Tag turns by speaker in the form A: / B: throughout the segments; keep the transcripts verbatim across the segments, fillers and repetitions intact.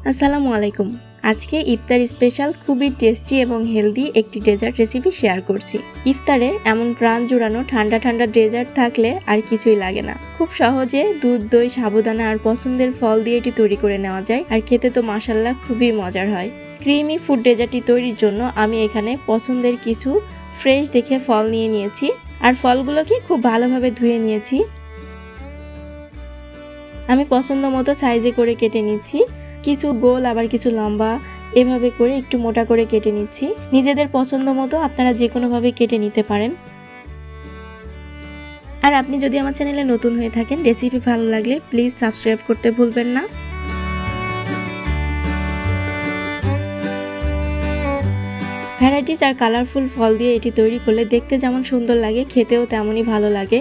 A: আসসালামু আলাইকুম। আজকে ইফতার স্পেশাল খুবই টেস্টি এবং হেলদি একটি ডেজার্ট রেসিপি শেয়ার করছি। ইফতারে এমন প্রাণ জুড়ানো ঠান্ডা ঠান্ডা ডেজার্ট থাকলে আর কিছুই লাগে না। খুব সহজে দুধ, দই, সাবুদানা আর পছন্দের ফল দিয়ে এটি তৈরি করে নেওয়া যায়, আর খেতে তো মাশাআল্লাহ খুবই মজার হয়। ক্রিমি ফুড ডেজার্টটি তৈরির জন্য আমি এখানে পছন্দের কিছু ফ্রেশ দেখে ফল নিয়ে নিয়েছি, আর ফলগুলোকে খুব ভালোভাবে ধুয়ে নিয়েছি। আমি পছন্দ মতো সাইজে করে কেটে নিচ্ছি, কিছু গোল আবার কিছু লম্বা, এভাবে করে একটু মোটা করে কেটে নিচ্ছি। নিজেদের পছন্দ মতো আপনারা যে কোনোভাবে কেটে নিতে পারেন। আর আপনি যদি আমার চ্যানেলে নতুন হয়ে থাকেন, রেসিপি ভালো লাগলে প্লিজ সাবস্ক্রাইব করতে ভুলবেন না। ভ্যারাইটিস আর কালারফুল ফল দিয়ে এটি তৈরি করলে দেখতে যেমন সুন্দর লাগে, খেতেও তেমনই ভালো লাগে।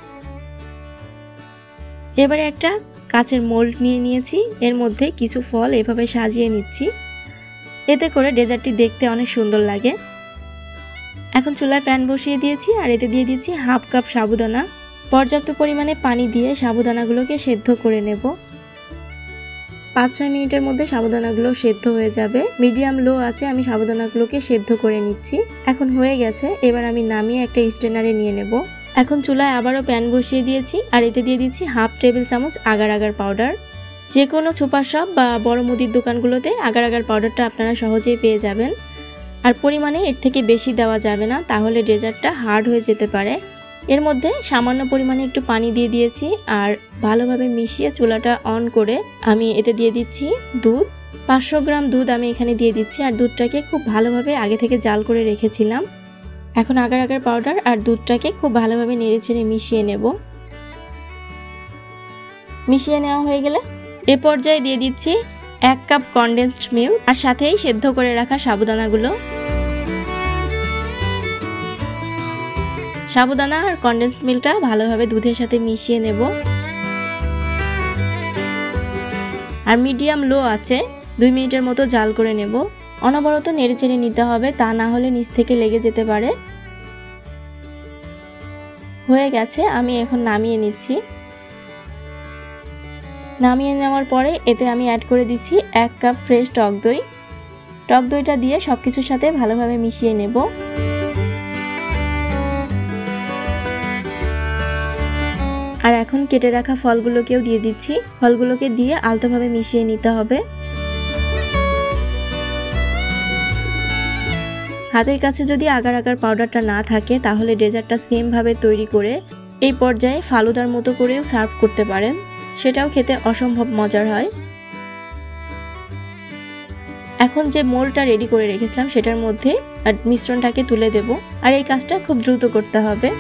A: এবারে একটা কাচের মোল্ড নিয়ে নিয়েছি, এর মধ্যে কিছু ফল এভাবে সাজিয়ে নিচ্ছি, এতে করে ডেজার্টটি দেখতে অনেক সুন্দর লাগে। এখন চুলায় প্যান বসিয়ে দিয়েছি, আর এতে দিয়ে দিচ্ছি হাফ কাপ সাবুদানা। পর্যাপ্ত পরিমাণে পানি দিয়ে সাবুদানাগুলোকে সেদ্ধ করে নেব। পাঁচ ছয় মিনিটের মধ্যে সাবুদানাগুলো সেদ্ধ হয়ে যাবে। মিডিয়াম লো আছে আমি সাবুদানাগুলোকে সেদ্ধ করে নিচ্ছি। এখন হয়ে গেছে, এবার আমি নামিয়ে একটা স্ট্রেনারে নিয়ে নেব। এখন চুলায় আবারও প্যান বসিয়ে দিয়েছি, আর এতে দিয়ে দিচ্ছি হাফ টেবিল চামচ আগার আগার পাউডার। যে কোনো সুপার শপ বা বড় মুদির দোকানগুলোতে আগার আগার পাউডারটা আপনারা সহজেই পেয়ে যাবেন। আর পরিমাণে এর থেকে বেশি দেওয়া যাবে না, তাহলে ডেজার্টটা হার্ড হয়ে যেতে পারে। এর মধ্যে সামান্য পরিমাণে একটু পানি দিয়ে দিয়েছি, আর ভালোভাবে মিশিয়ে চুলাটা অন করে আমি এতে দিয়ে দিচ্ছি দুধ। পাঁচশো গ্রাম দুধ আমি এখানে দিয়ে দিচ্ছি, আর দুধটাকে খুব ভালোভাবে আগে থেকে জাল করে রেখেছিলাম। এখন আগার আগার পাউডার আর দুধটাকে খুব ভালোভাবে নেড়েচেড়ে মিশিয়ে নেব। মিশিয়ে নেওয়া হয়ে গেলে এ পর্যায়ে দিয়ে দিচ্ছি এক কাপ কনডেন্সড মিল্ক, আর সাথেই সেদ্ধ করে রাখা সাবুদানাগুলো। সাবুদানা আর কনডেন্সড মিল্কটা ভালোভাবে দুধের সাথে মিশিয়ে নেব। আর মিডিয়াম লো আছে দুই মিনিটের মতো জাল করে নেব। অনবরত নেড়েচেড়ে নিতে হবে, তা না হলে নিচ থেকে লেগে যেতে পারে। হয়ে গেছে, আমি এখন নামিয়ে নিচ্ছি। নামিয়ে নেওয়ার পরে এতে আমি অ্যাড করে দিচ্ছি এক কাপ ফ্রেশ টক দই। টক দইটা দিয়ে সবকিছুর সাথে ভালোভাবে মিশিয়ে নেব। আর এখন কেটে রাখা ফলগুলোকেও দিয়ে দিচ্ছি। ফলগুলোকে দিয়ে আলতোভাবে মিশিয়ে নিতে হবে। হাতের কাছে যদি আগার আগার পাউডারটা না থাকে, তাহলে ডেজার্টটা সেম ভাবে তৈরি করে এই পর্যায়ে ফালুদার মতো করেও সার্ভ করতে পারেন, সেটাও খেতে অসম্ভব মজার হয়। এখন যে মোল্ডটা রেডি করে রেখেছিলাম সেটার মধ্যে মিশ্রণটাকে তুলে দেব, আর এই কাজটা খুব দ্রুত করতে হবে।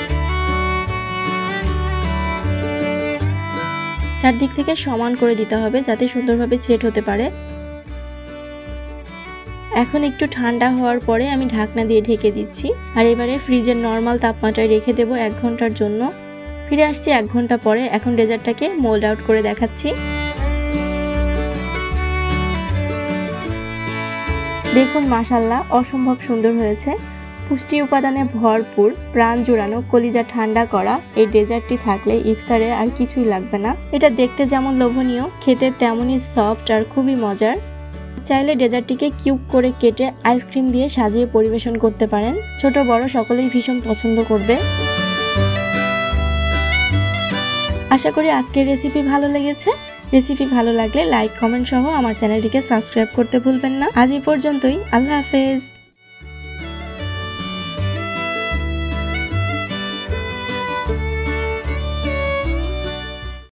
A: চারদিক থেকে সমান করে দিতে হবে, যাতে সুন্দরভাবে সেট হতে পারে। এখন একটু ঠান্ডা হওয়ার পরে আমি ঢাকনা দিয়ে ঢেকে দিচ্ছি, আর এবারে ফ্রিজের নর্মাল তাপমাত্রায় রেখে দেব এক ঘন্টার জন্য। ফিরে আসছি এক ঘন্টা পরে। এখন ডেজার্টটাকে মোল্ড আউট করে দেখাচ্ছি। দেখুন মাশাআল্লাহ অসম্ভব সুন্দর হয়েছে। পুষ্টি উপাদানে ভরপুর, প্রাণ জুড়ানো, কলিজা ঠান্ডা করা এই ডেজার্টটি থাকলে ইফতারে আর কিছুই লাগবে না। এটা দেখতে যেমন লোভনীয়, খেতে তেমনই সফট আর খুবই মজার। চাইলে ডেজার্টটিকে কিউব করে কেটে আইসক্রিম দিয়ে সাজিয়ে পরিবেশন করতে পারেন। ছোট বড় সকলেই ভীষণ পছন্দ করবে। আশা করি আজকের রেসিপি ভালো লেগেছে। রেসিপি ভালো লাগলে লাইক, কমেন্ট সহ আমার চ্যানেলটিকে সাবস্ক্রাইব করতে ভুলবেন না। আজ এই পর্যন্তই। আল্লাহ হাফেজ।